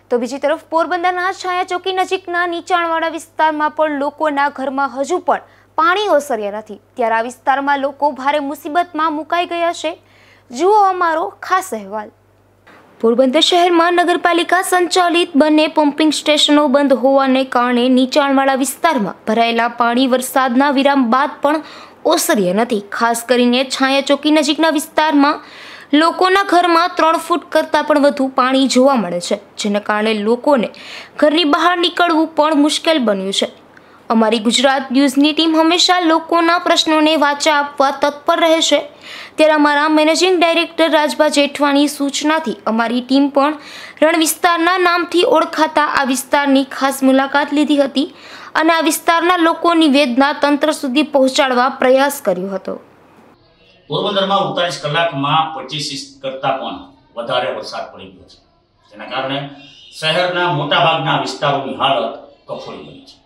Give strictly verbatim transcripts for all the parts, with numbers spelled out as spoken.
તો બીજી તરફ પોરબંદરના છાયા ચોકી નજીકના નીચાણવાળા વિસ્તારમાં પણ લોકોના ઘરમાં હજુ પણ પાણી ઓસર્યા નથી। ત્યારે આ વિસ્તારમાં લોકો ભારે મુસીબતમાં મુકાઈ ગયા છે। જુઓ અમારો ખાસ અહેવાલ। પોરબંદર શહેરમાં નગરપાલિકા સંચાલિત બંને પમ્પિંગ સ્ટેશનો બંધ હોવાને કારણે નીચાણવાળા વિસ્તારમાં ભરાયેલા પાણી વરસાદના વિરામ બાદ પણ ઓસર્યા નથી। ખાસ કરીને છાયા ચોકી નજીકના વિસ્તારમાં લોકોના ઘરમાં ત્રણ ફૂટ કરતાં પણ વધુ પાણી જોવા મળે છે, જેના કારણે લોકોને ઘરની બહાર નીકળવું પણ મુશ્કેલ બન્યું છે। અમારી ગુજરાત ન્યૂઝની ટીમ હંમેશા લોકોના પ્રશ્નોને વાચા આપવા તત્પર રહે છે। ત્યારે અમારા મેનેજિંગ ડાયરેક્ટર રાજભા જેઠવાની સૂચનાથી અમારી ટીમ પણ રણ વિસ્તારના નામથી ઓળખાતા આ વિસ્તારની ખાસ મુલાકાત લીધી હતી અને આ વિસ્તારના લોકોની વેદના તંત્ર સુધી પહોંચાડવા પ્રયાસ કર્યો હતો। પોરબંદરમાં અડતાલીસ કલાકમાં પચીસ ઇંચ કરતાં પણ વધારે વરસાદ પડી ગયો છે, જેના કારણે શહેરના મોટાભાગના વિસ્તારોની હાલત કફોડી બની છે।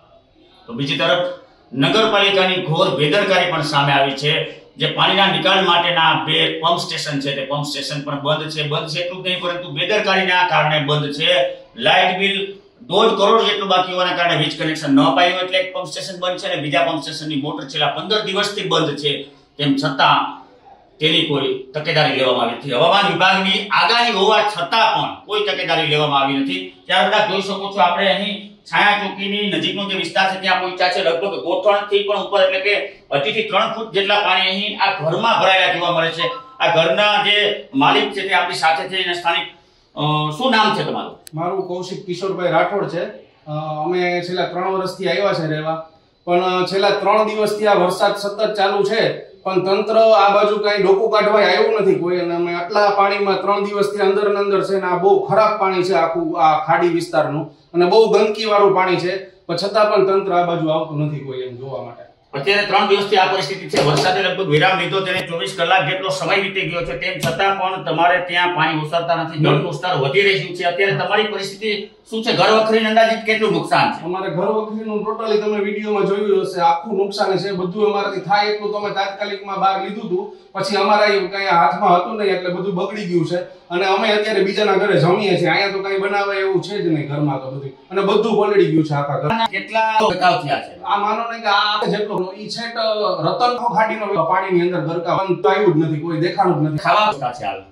તો બીજી તરફ નગરપાલિકાની ઘોર બેદરકારી પણ સામે આવી છે। જે પાણીના નિકાલ માટેના બે પંપ સ્ટેશન છે તે પંપ સ્ટેશન પણ બંધ છે। બંધ છે એટલું નહીં, પરંતુ બેદરકારીના કારણે બંધ છે। લાઇટ બિલ દોઢ કરોડ જેટલું બાકી હોવાના કારણે વીજ કનેક્શન ન પાયું એટલે એક પંપ સ્ટેશન બંધ છે અને બીજા પંપ સ્ટેશનની મોટર છેલ્લા પંદર દિવસથી બંધ છે। તેમ છતાં તેની કોઈ તકેદારી લેવામાં આવી નથી। હવામાન વિભાગની આગાહી હોવા છતાં પણ કોઈ તકેદારી લેવામાં આવી નથી। ત્યારબાદ જોઈ શકો છો આપણે અહીં છાયા ચોકીની નજીકનો જે વિસ્તાર છે ત્યાં પહોંચ્યા છે। લગભગ ગોઠણથી પણ ઉપર એટલે કે અઢીથી ત્રણ ફૂટ જેટલા પાણી અહીં આ ઘરમાં ભરાયેલા જોવા મળે છે। આ ઘરના જે માલિક છે તે આપણી સાથે છે અને સ્થાનિક શું નામ છે તમારું? મારું કૌશિક કિશોરભાઈ રાઠોડ છે। અમે છેલ્લા ત્રણ વર્ષથી આવ્યા છે રહેવા, પણ છેલ્લા ત્રણ દિવસથી આ વરસાદ સતત ચાલુ છે, પણ તંત્ર આ બાજુ કઈ ડોકું કાઢવા આવ્યું નથી કોઈ। અને અમે આટલા પાણીમાં ત્રણ દિવસથી અંદર ને અંદર છે ને આ બહુ ખરાબ પાણી છે આખું આ ખાડી વિસ્તારનું, અને બહુ ગંદકી વાળું પાણી છે, પણ છતાં પણ તંત્ર આ બાજુ આવતું નથી કોઈ એમ જોવા માટે। અત્યારે ત્રણ દિવસથી આ પરિસ્થિતિ છે। વરસાદે લગભગ વિરામ લીધો, તેને ચોવીસ કલાક જેટલો સમય વીતી ગયો છે, તેમ છતાં પણ તમારે ત્યાં પાણી ઓસરતા નથી। જળનું સ્તર વધી રહ્યું છે। અત્યારે તમારી પરિસ્થિતિ શું છે? ઘર વખરીને અંદાજિત કેટલું નુકસાન છે? અમારે ઘર વખરીનું ટોટલી તમે વિડીયોમાં જોયું હશે, આખું નુકસાન છે। બધું અમારાથી થાય એટલું તો અમે તાત્કાલિકમાં બહાર લીધું હતું, પછી અમારા કઈ હાથમાં હતું નહીં એટલે બધું બગડી ગયું છે। અને અમે અત્યારે બીજાના ઘરે જમીએ છીએ, અહીંયા તો કઈ બનાવે એવું છે જ નહીં ઘરમાં તો બધું, અને બધું પલળી ગયું છે આખા ઘર। કેટલા ગરકાવ થયા છે? આ માનો ને કે આ જેટલો ઈ છેટ રતન ખાડીનો પાણીની અંદર ગરકાવ આવ્યું જ નથી, કોઈ દેખાણું જ નથી। ખાવા છે હાલ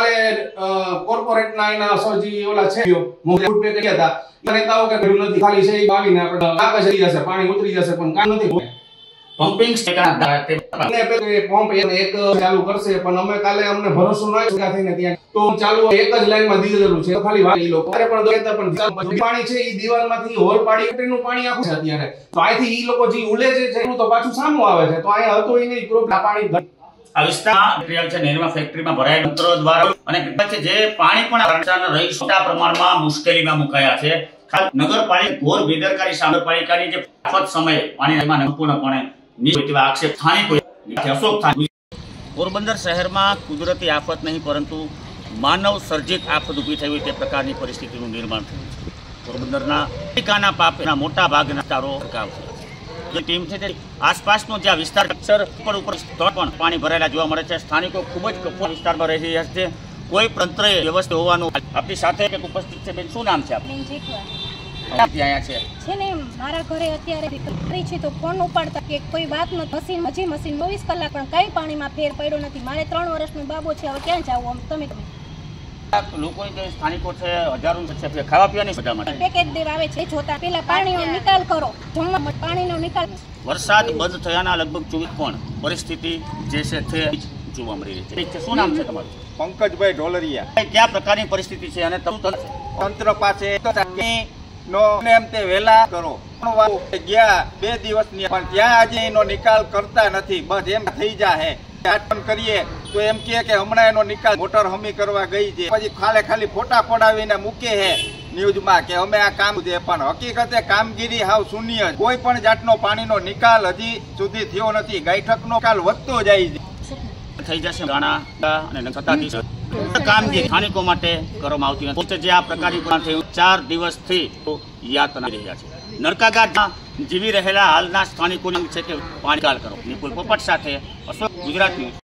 ખાવા કોર્પોરેટના એના સર્જી ઓલા છે ફૂડ પે કર્યા હતા, નેતાઓ કે કર્યું નથી, ખાલી છે એ બાવીને આપણે કાપે જઈ જશે, પાણી ઉતરી જશે, પણ કામ નથી। પમ્પિંગ સ્ટેશન પંપ એક ચાલુ કરશે, પણ અમે કાલે અમને ભરોસો ન આવ્યો થઈને ત્યાં તો ચાલુ એક જ લાઈનમાં દીધેલું છે, ખાલી વાત ઈ લોકો અરે પણ દેતા પણ પાણી છે ઈ દિવાલમાંથી હોલ પાડી કટેનું પાણી આખું છે અત્યારે, તો અહીંથી ઈ લોકો જે ઉલે છે તો પાછું સામું આવે છે, તો અહીંયા હતો ઈ નહીં પ્રોબ્લેમ પાણી આ વિસ્તારમાં મટીરીયલ છે નિર્મા ફેક્ટરીમાં ભરાયેલ તંત્રો દ્વારા અને પછી જે પાણી પણ રહી મોટા પ્રમાણમાં મુશ્કેલીમાં મુકાયા છે। નગરપાલિકા ઘોર બેદરકારી નગરપાલિકાની જે આફત સમયે પાણીમાં સંપૂર્ણપણે નિશ્ચિત આક્ષેપ સ્થાનિક અશોક પોરબંદર શહેરમાં કુદરતી આફત નહીં પરંતુ માનવ સર્જિત આફત ઊભી થઈ હોય તે પ્રકારની પરિસ્થિતિનું નિર્માણ થયું છે। પોરબંદરના પાલિકાના પાપના મોટા ભાગના વિસ્તારો સરકાર છે। જે ટીમ છે તે આસપાસનો જે વિસ્તાર ઉપર ઉપર પણ પાણી ભરાયેલા જોવા મળે છે। સ્થાનિકો ખૂબ જ કફોડ વિસ્તારમાં રહી રહ્યા છે। કોઈ તંત્રએ વ્યવસ્થિત હોવાનું આપણી સાથે એક ઉપસ્થિત છે। બેન શું નામ છે આપનું? છે ને મારા ઘરે અત્યારે કરી છે તો ફોન ઉપાડતા કે કોઈ વાત નથી, મશીન હજી મશીન ચોવીસ કલાક પણ કઈ પાણીમાં ફેર પડ્યો નથી। મારે ત્રણ વર્ષનો બાબો છે, હવે ક્યાં જાવું? તમે લોકો જે સ્થાનિકો છે હજારો છે ખાવા પીવાની બધા માટે પેકેજ દેવા આવે છે, જોતા પેલા પાણીનો નિકાલ કરો, જમવા પાણીનો નિકાલ। વરસાદ બંધ થયાના લગભગ ચોવીસ પણ પરિસ્થિતિ જે છે તે જોવા મળી રહી છે। શું નામ છે તમારું? પંકજભાઈ ઢોલરિયા। કયા પ્રકારની પરિસ્થિતિ છે અને તંત્ર પાસે નો એમ તે વેલા કરો ગયા બે દિવસની, પણ ત્યાં આજે એનો નિકાલ કરતા નથી। બસ એમ થઈ જાહે કરીએ તો એમ કહે કે હમણાં એનો નિકાલ મોટર હમી કરવા ગઈ છે, પછી ખાલે ખાલી ફોટા પડાવીને મૂકે છે ન્યૂઝમાં કે અમે આ કામ છે, પણ હકીકતે કામગીરી હાવ શૂન્ય। કોઈ પણ જાતનો પાણીનો નિકાલ હજી સુધી થયો નથી। ગાયઠકનો નિકાલ વધતો જાય છે, થઈ જશે ગાણા અને સત્તાધીશ કામગીરી સ્થાનિકો માટે કરવામાં આવતી નથી। જે આ પ્રકારની પણ થયું ચાર દિવસથી યાતના રહ્યા છે। નરકાગારમાં જીવી રહેલા હાલના સ્થાનિકોની છે કે પાણી નિકાલ કરો। નિપુલ પોપટ સાથે અશોક, ગુજરાત ન્યૂઝ।